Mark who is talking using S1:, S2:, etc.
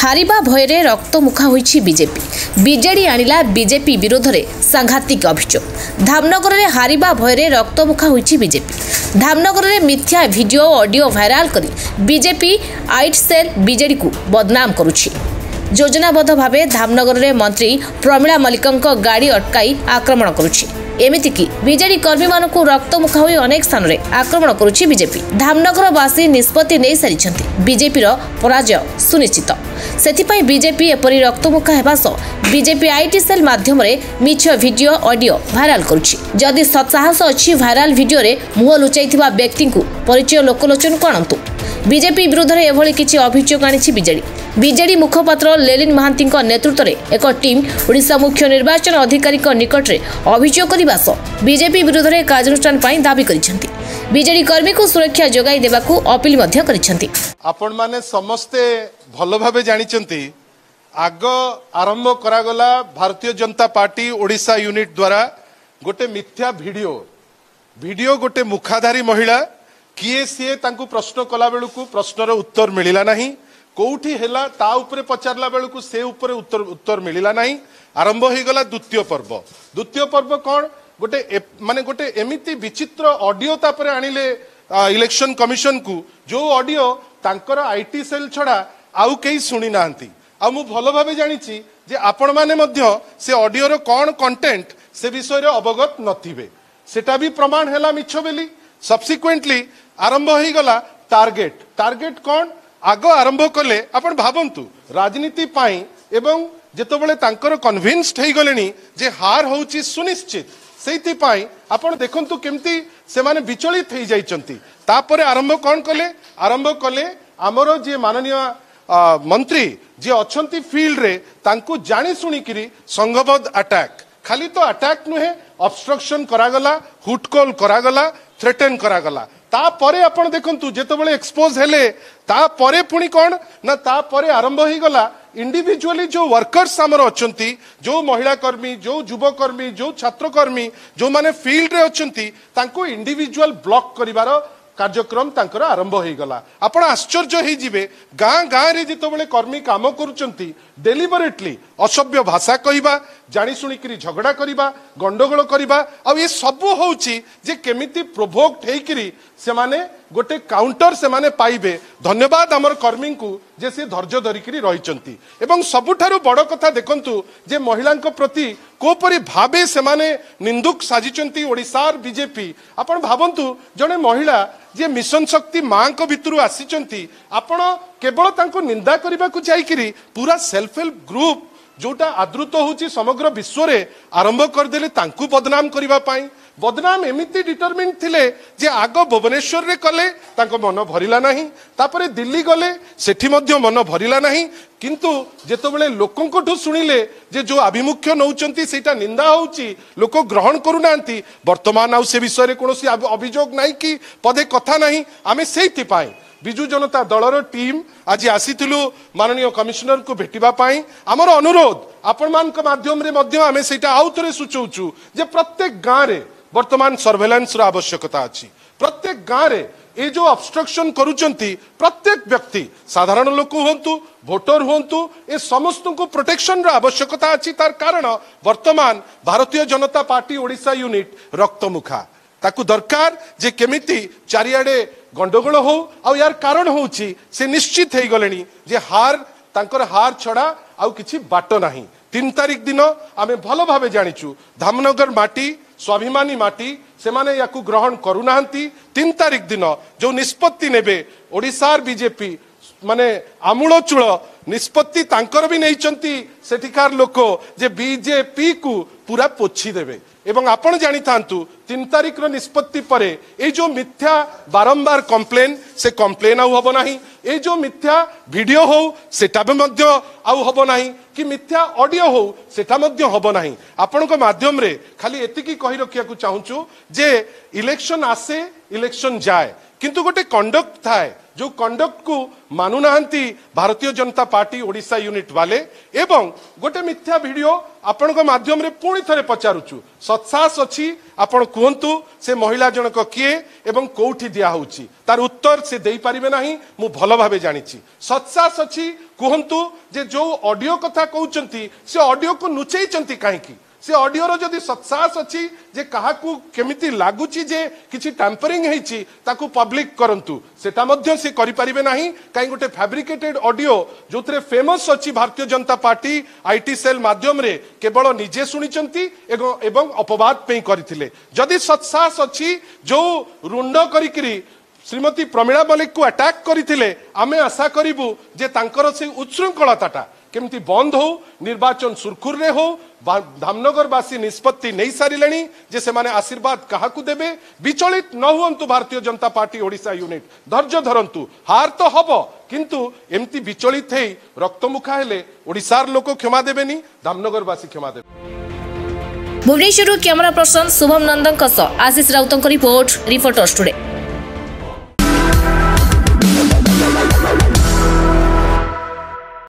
S1: हारिबा भୟରେ रक्तमुखा होइछि बीजेपी। बीजेडी आनिला बीजेपी विरोध में सांघातिक अभियोग। धामनगर में हारिबा भୟରେ रक्तमुखा होइछि बीजेपी। धामनगर में मिथ्या वीडियो ऑडियो वायरल करी बीजेपी आइट सेल बीजेडी को बदनाम करुछि। योजनाबद्ध भावे धामनगर में मंत्री प्रमिला मल्लिकଙ୍କ गाड़ी अटकाई आक्रमण करुछि। एमितिकी बीजेडी कर्मी मानकु रक्तमुखा होई अनेक स्थान रे आक्रमण करुछि बीजेपी। धामनगरवासी निष्पत्ति नहीं सारिछन्ति बीजेपी रो पराजय सुनिश्चित। सेथिपाई बीजेपी एपरि रक्तमुखा हेबा सह बीजेपी आईटी सेल माध्यम रे मिछ वीडियो ऑडियो वायरल करुछि। जदि सत्साहस अछि वायरल वीडियो रे मुह लुचाइथिबा व्यक्ति को परिचय लोकलोचन को आणंतु। बीजेपी विरोध में एभली किछि अभियोग आनिछि बीजेडी। बीजेडी मुखपात्र लेलिन महांती नेतृत्व में एक टीम ओडिशा मुख्य निर्वाचन अधिकारी निकट में अभियोग करने सह बीजेपी विरोध में कार्यानुष्ठान दाबी करिसेंति। बीजेडी कर्मी को सुरक्षा जोगाई देबाकू अपील मध्य करिसेंति।
S2: आपण माने समस्ते भल भाबे जानिचंती आग आरंभ करागला भारतीय जनता पार्टी ओडिशा यूनिट द्वारा गोटे मिथ्या वीडियो गोटे मुखाधारी महिला किए सी तांकु प्रश्न कला बेलू प्रश्नर उत्तर मिलला नहीं। कौटी हैला ता उपरे पचारला बेलू से उपरे उत्तर मिलला नहीं। आरंभ हो गला द्वितीय पर्व कौन गोटे माने गोटे एमिति विचित्र ऑडियो तापरे आनिले इलेक्शन कमिशन को जो ऑडियो तांकर आईटी सेल छड़ा आउ कई सुनी नांती। आ मु भल भाबे जानिछि जे आपण माने मध्य से ऑडियो रो कौन कंटेंट से विषय रे अवगत नथिबे। सेटा भी प्रमाण हैला मिछ बेली। सब्सिक्वेंटली आरंभ हो गला टार्गेट कौन आग आरंभ कले आपण भाबंतु राजनीति पाई एवं जेतबेले तांकर कन्विन्स्ड हो गलेनी जे हार होउची सुनिश्चित सेति पाई आपण देखंतु केमती से माने विचलित हो जाइचंती। तापरे आरंभ कले हमरो जे माननीय मंत्री जे अछंती फील्ड रे तांकु जानी सुनी किरी संघबद्ध अटैक खाली तो अटैक नुहे ऑब्स्ट्रक्शन करागला हुटकॉल करागला थ्रेटन करागला। तापरे आपण देखंतु जेतबेले एक्सपोज हेले तापरे पुणी कौन ना तापरे आरंभ हो गला इंडिविजुअली जो वर्कर्स आमर अछंती जो महिला कर्मी जो युवकर्मी जो छात्रकर्मी जो माने फील्ड रे अछंती तांको इंडिविजुअल ब्लॉक करिवार कार्यक्रम तांकर आरंभ हो गला। आपण आश्चर्य हो जिवे गाँ रे जितबेले कर्मी काम करूचंती डेलिबरेटली असभ्य भाषा कहिबा जानी सुनी किरी झगड़ा करिबा गंडगोल करिबा आ ये सब होउची जे केमिति प्रोवोक्ड हेई किरी से माने गोटे काउंटर से माने पाइबे। धन्यवाद हमर कर्मी को जे से धैर्य धरिकी रहिचंती। एवं सबुठारु बड़ कथा देखंतु जे महिलांक प्रति कोपरि भाबे से माने निंदुक साजिचंती ओडिसार बीजेपी। आपण भाबंतु जने महिला जे मिशन शक्ति मां को भितरु आसीचंती आपण केवल तांको निंदा करबा को जाईकिरी पूरा सेल्फ हेल्प ग्रुप जोटा आदृत होची समग्र विश्व रे आरंभ कर देले तांकु बदनाम करबा पाई। बदनाम एमिति डिटरमिन थिले जे आग भुवनेश्वर रे कले तांको मन भरिला नहीं। तापरे दिल्ली गले सेठी मध्य मन भरिला नहीं। किंतु जेतबेले लोकंकठु सुनिले जे जो आभिमुख्य नौचंती सेटा निंदा होउची लोक ग्रहण करूनांती। वर्तमान आउ से विषय रे कोनोसी अभियोग नाही कि पदे कथा नाही। आमे सेति पाई बिजु जनता दलर टीम आज आसीथिलु माननीय कमिश्नर को भेटिबा पाई। आमर अनुरोध आपण मानक माध्यम रे मध्य आमे सेटा आउ थरे सूचौचु जे प्रत्येक गाँ रे वर्तमान सर्वेलेंस रो आवश्यकता अछि। प्रत्येक गाँ रे ए जो ऑब्स्ट्रक्शन करूचंती प्रत्येक व्यक्ति साधारण लोक हुंतु वोटर हुंतु ए समस्त को प्रोटेक्शन रो आवश्यकता अछि। तार कारण वर्तमान भारतीय जनता पार्टी ओडिशा यूनिट रक्तमुखा ताकू दरकार जे केमिति चारियाडे गंडगोल हो आ यार कारण होउची से निश्चित हो गलेनी जे तांकर हार छड़ा आउ किछि बाट नाही। 3 तारिख दिन आमे भलो भाबे जानिचु धामनगर माटी स्वाभिमानी माटी से माने याकू ग्रहण करूनांती। 3 तारिख दिन जो निष्पत्ति नेबे ओडिसार बीजेपी माने आमूलचूल निष्पत्ति तांकर भी नहींचंती सेठिकार लोक जे बीजेपी को पूरा पोछि देबे। एवं आपण जानी थांतु 3 तारिख रो निष्पत्ति परे ए जो मिथ्या बारंबार कंप्लेन से कंप्लेन आउ हबो नाही। ए जो मिथ्या वीडियो हो सेटा भी मध्य आउ हबो नाही कि मिथ्या ऑडियो हो सेटा मध्य हबो नाही। आपण को माध्यम रे खाली एतिकी कहि रखिया को चाहूचु जे इलेक्शन आसे इलेक्शन जाए किंतु गोटे कंडक्ट थाए जो कंडक्ट को मानुनाहांती भारतीय जनता पार्टी ओडिशा यूनिट वाले एवं गोटे मिथ्या वीडियो आपण माध्यम रे पुणी थरे पचारुचु सत्साहस अछि आपण कहंतु से महिला जनक किए एवं कोठी दिया होउची तार उत्तर से देई परिबे नाही मु भलो भाबे जानिछि सत्साहस अछि कहंतु जे जो ऑडियो कथा कहउचंती से ऑडियो को नुचैचंती काहेकि से ऑडियो रो जदि सत्साहस अछि जे काहाकू केमिति लागुची जे किछि टैंपरिंग हेछि ताकू पब्लिक करंतु सेटा मध्य से करि परिबे नाही काई गोटे फैब्रिकेटेड ऑडियो जोतरे फेमस अछि Bharatiya Janata party IT cell माध्यम रे केवल निजे सुनिचंती एवं अपवाद पे करथिले जदि सत्साहस अछि जो रुंड करिकरी श्रीमती प्रमीला मलिक को अटैक करथिले आमे आशा करिवु जे तांकर से उच्छृंखलताटा केमती बंद हो निर्वाचन सुरखुर रे हो धामनगरवासी निष्पत्ति नहीं सारिले जे से माने आशीर्वाद काहाकू देबे विचलित न हुंतु भारतीय जनता पार्टी ओडिशा यूनिट धैर्य धरंतु हार तो हबो किंतु एमती विचलित हेई रक्तमुखा हेले ओडिशार लोक क्षमा देबेनी धामनगरवासी क्षमा देबे।
S1: Bhubaneswar camera person Shubham Nandan Ashish Raut report reporters today.